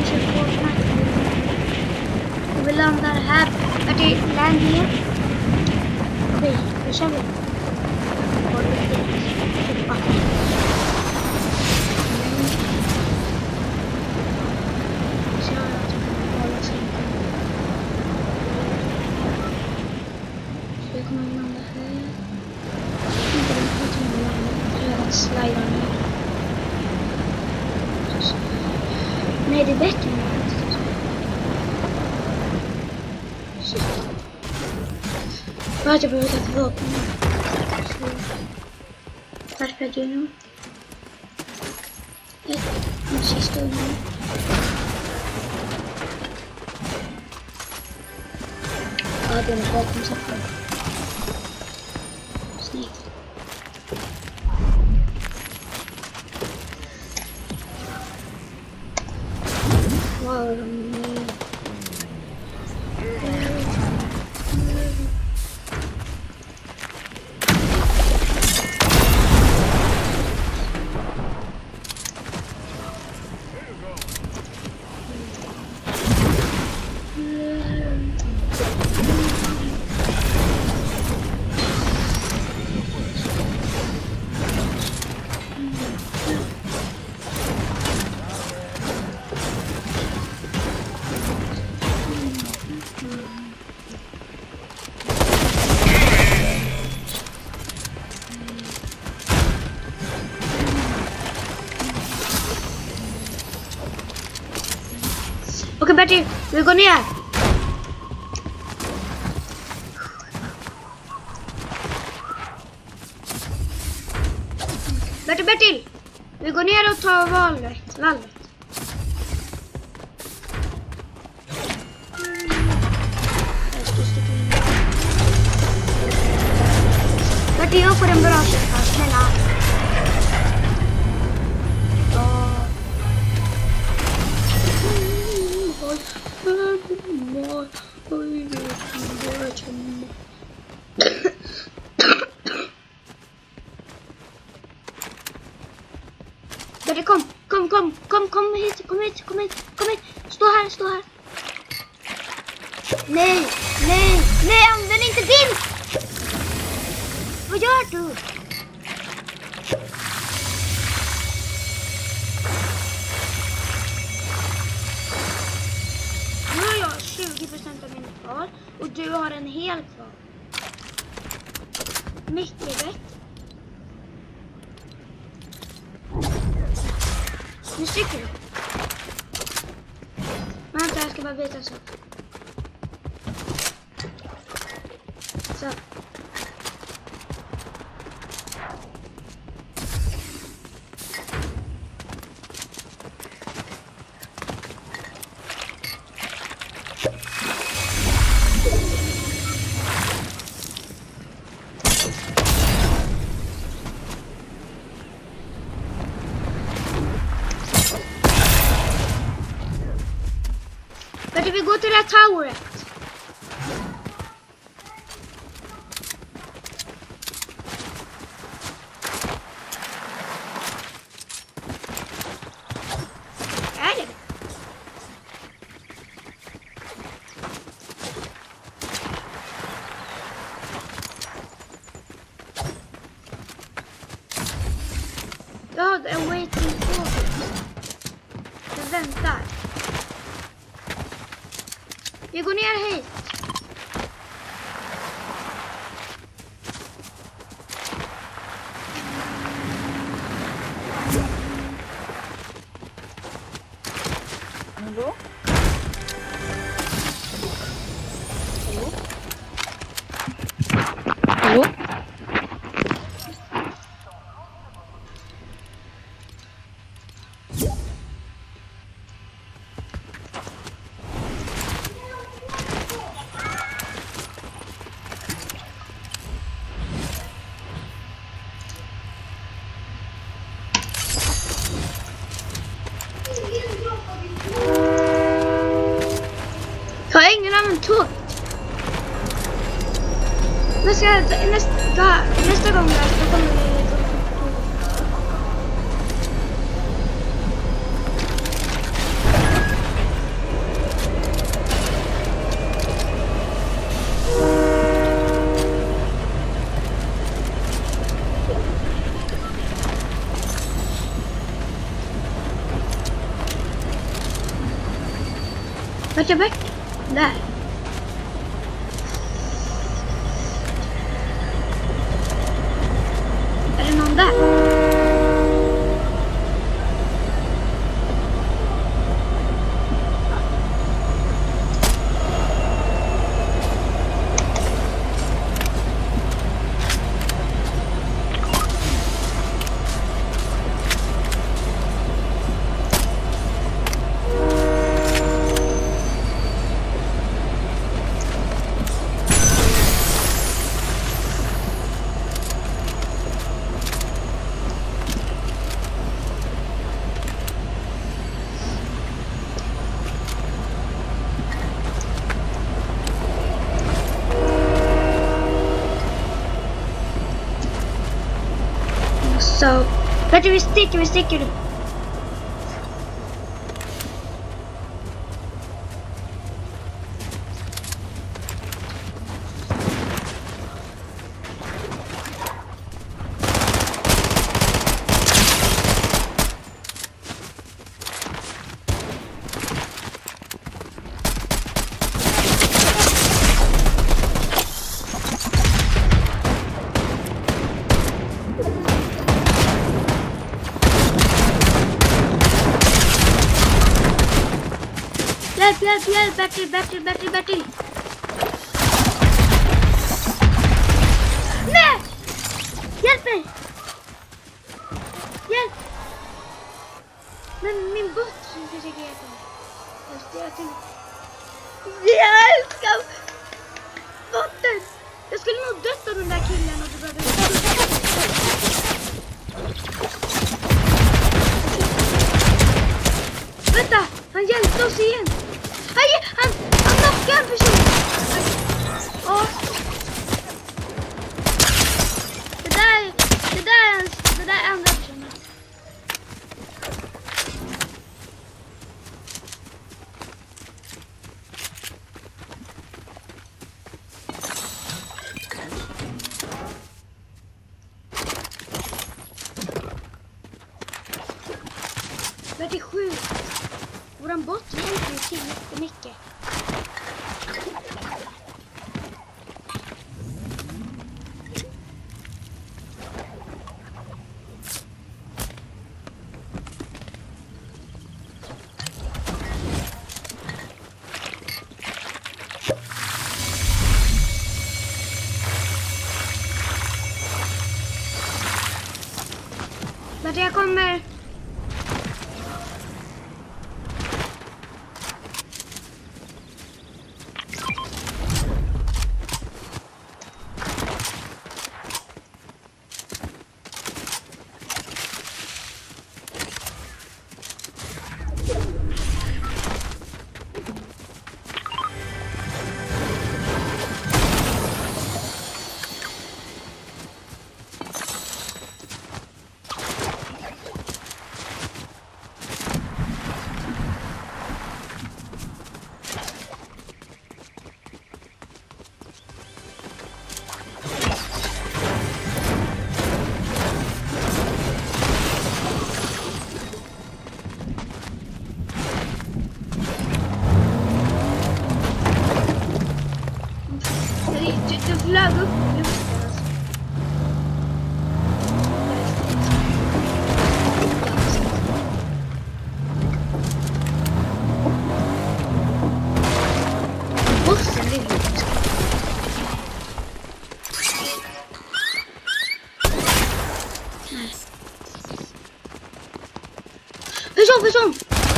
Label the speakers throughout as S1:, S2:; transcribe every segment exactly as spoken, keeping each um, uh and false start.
S1: vi kör Fortnite. Och vi landar här. Vart är landningen? Okej, då kör vi. Nej, det är bättre nu. Vad jag behöver ta ett vapen. Varför är det nu? En sista undan. Ja, det är en vapen som får. Snyggt. Wow, de Okej, Bertil, vi går ner. Bertil, Bertil, vi går ner och tar valvet. valvet. Bertil, jag får en bra kyckling, snälla. Bertil, kom, kom, kom, kom, kom hit, kom hit, kom hit, kom hit. Stå här, stå här. Nej, nej, nej, använd inte din. Vad gör du? Nu har jag tjugo procent av min kvar och du har en hel kvar. Mycket rätt. Nu sticker du. Vänta, jag ska bara byta så. Så. Vart vi går till det här towret? Är det? Ja, det är waiting for. Jag väntar. Vi går ner hit.
S2: Hallå? Hallå? Hallå?
S1: Jag har ingen annan tåg. Nästa, nästa, nästa gång där så kommer vi gå på tåg. Vart är Bert? Där. Är det någon där? Så, Bertil, vi sticker, vi sticker du. Hjälp, hjälp, hjälp, Bertil, Bertil, Bertil, Bertil. Nej! Hjälp mig! Hjälp! Men min bot försöker hjälpa mig. Just det, jag tänkte... Jag älskar botten! Jag skulle nog dött av den där killen och du behöver... Vänta! Han hjälpte oss igen! Aj, han, han knockar en person! Åh! Det där, det där är, en, det där är andra personen. Det är sjukt. Våran bot hjälper ju till jättemycket. Men jag kommer... flög upp i luften. Bossen vill ju. Person, person!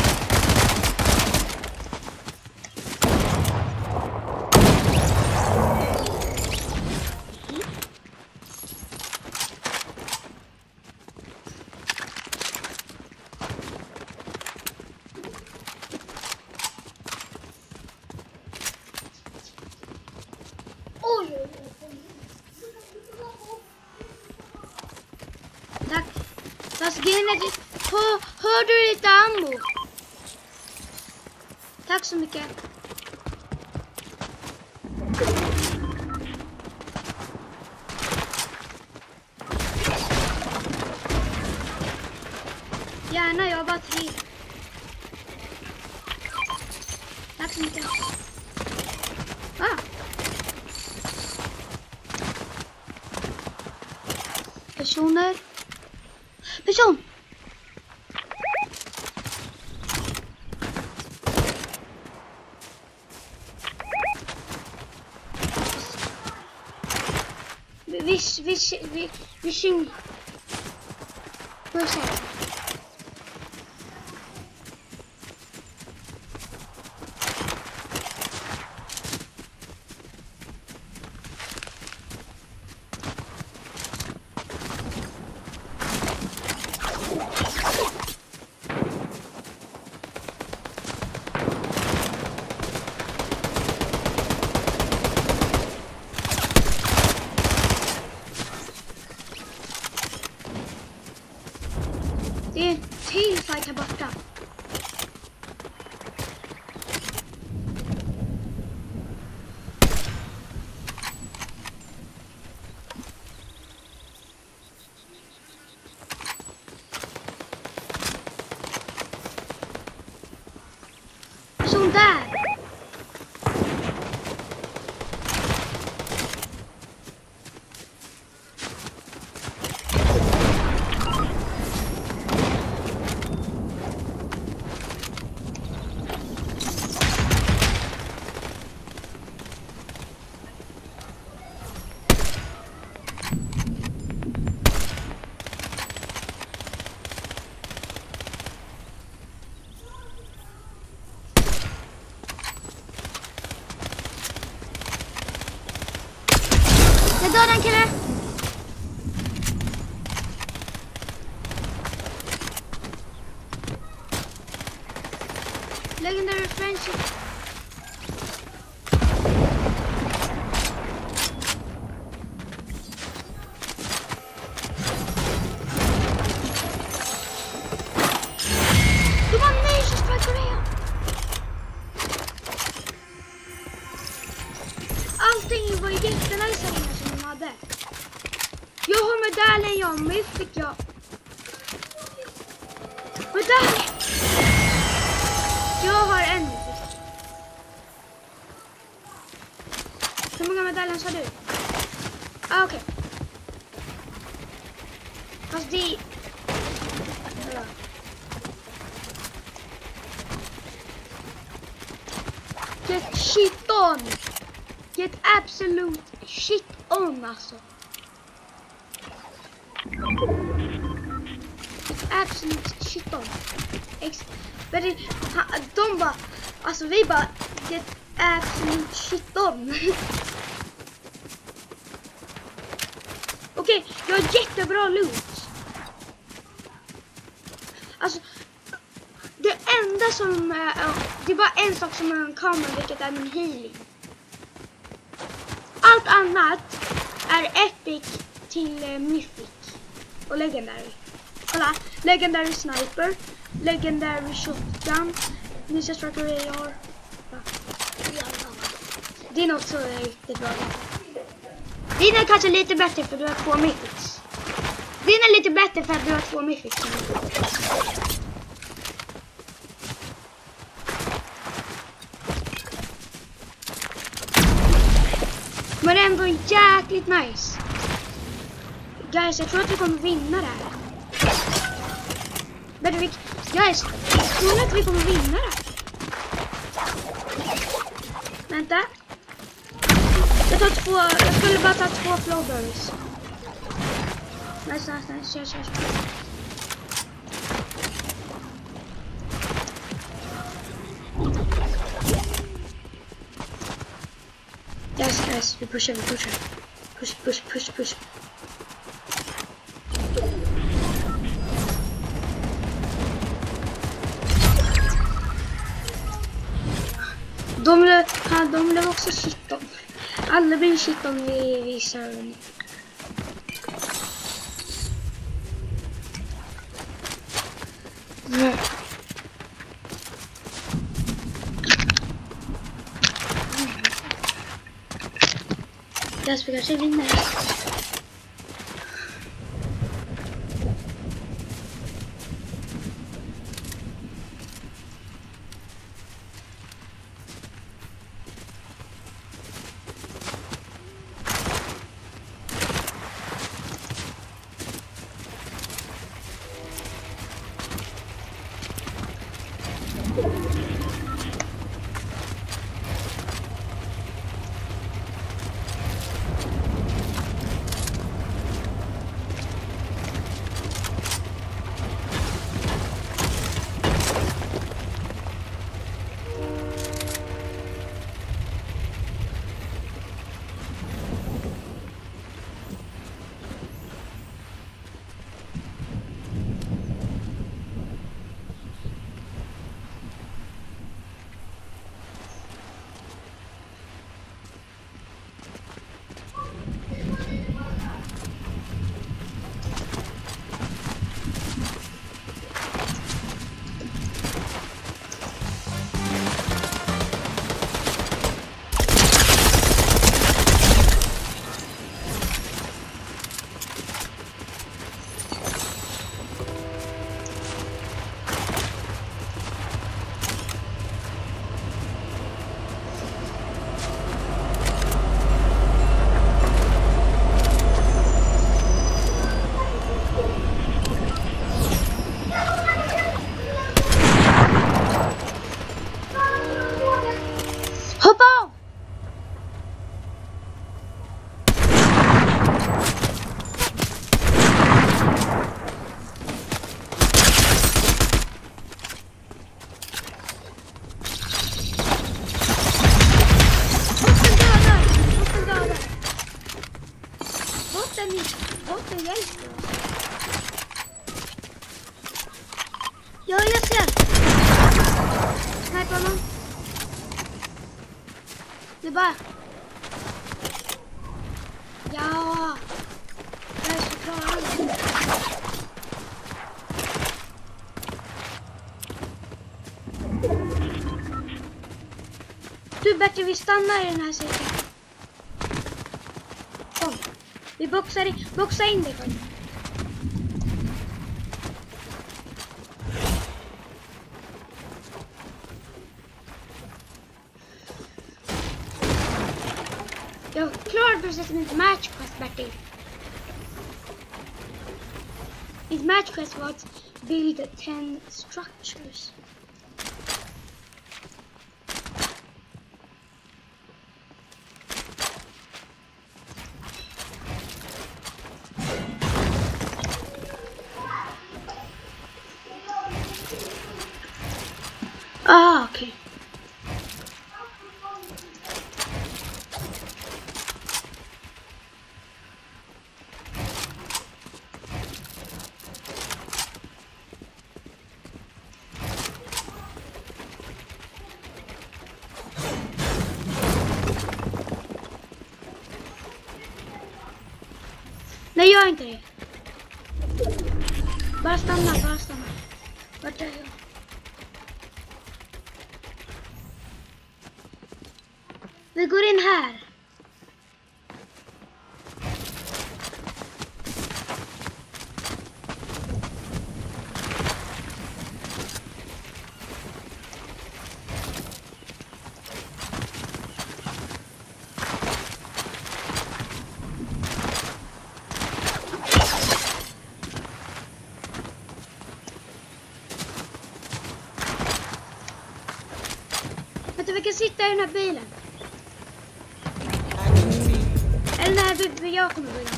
S1: Tack. Fast grejen är det. Hör, hör du lite ammo? Tack så mycket. Gärna, jag har bara tre. Tack så mycket. Ah. Personer. Person! Vi, vi, vi, vi, vi syng. Vad är det? Det är en till fight här borta. Person där. Jag dödade en kille. Legendary friendship. Det var Nations från Korea. Allting var jättenice här som de hade. Jag har medaljen, jag myth fick jag. Medalj! Jag har en myth. Hur många medaljer sa du? Ah, okej. Okay. Fast det... Ja. Get shit on! Get absolute shit on alltså. Get absolute shit on. Ex Men det, ha, de bara, alltså vi bara get absolute shit on. Okej, okay, jag har jättebra loot. Alltså det enda som äh, det är bara en sak som man kan, vilket är min healing. Allt annat är epic till eh, mythic och legendary. Kolla, legendary sniper, legendary shotgun, Ninja Striker A R. Ja. Det är något så riktigt bra. Din är kanske lite bättre för du har två mythics. Din är lite bättre för att du har två mythics. Men det är ändå jäkligt nice. Guys, jag tror att vi kommer vinna det här. Men vi, guys, jag tror att vi kommer vinna det här. Vänta. Jag tar två, jag skulle bara ta två flowberries. Nice, nice, nice, kör, kör, kör. Yes, guys, vi pushar, vi pushar. Push, push, push, push. De blev, ja, de blev också shit om. Alla blir shit om vi visar. Mm. Jag ska kanske vinna. Ja, jag ser. Sniper honom. Det är bara... Ja. Jag är så klar. Du, Bertil, vi stannar i den här cirkeln. Kom. Vi boxar, i, boxar in dig. Kom. Jag klarar precis mitt match quest, Bertil. Mitt match quest var att build ten structures. Ah, okej. Okay. Nej, gör inte det. Bara stanna, bara stanna. Vart är jag? Vi går in här. Vänta, vi kan sitta i den här bilen. Eller nej, jag kommer börja.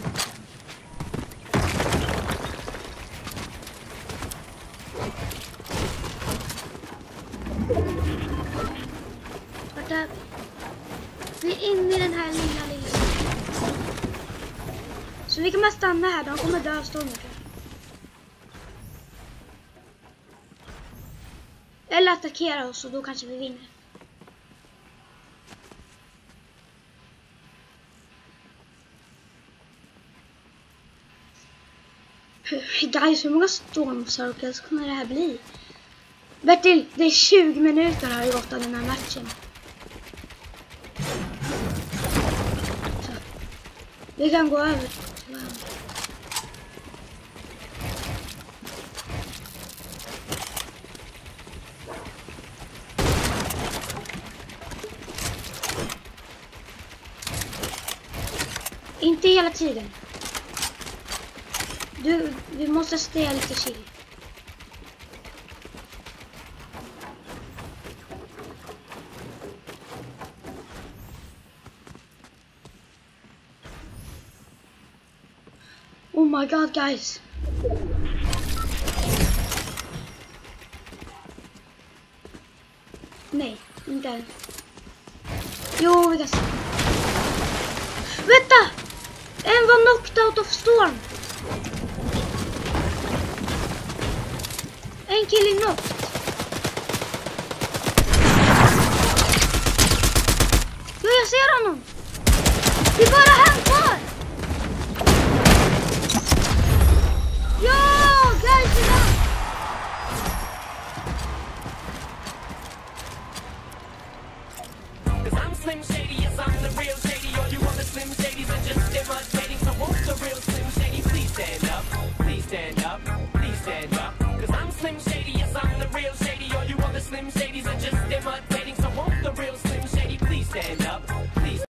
S1: Vart är vi? Vi är inne i den här lilla lilla. Så vi kan bara stanna här, de kommer dö av stormen. Eller attackera oss och då kanske vi vinner. Guys, hur många storm circles kommer det här bli? Bertil, det är tjugo minuter har det gått av den här matchen. Så. Vi kan gå över till varandra. Inte hela tiden. Du, vi måste stå lite chill. my god, guys. Nej, inte än. Jo, vi kan se. Vänta! En var knocked out of storm. En kille knocked. Jo, jag ser honom. Det är bara han kvar. Ja, guys, idag.
S3: Slim Shady, yes, I'm the real Shady. All you other Slim Shadys are just imitating. So won't the real Slim Shady please stand up? Please stand up.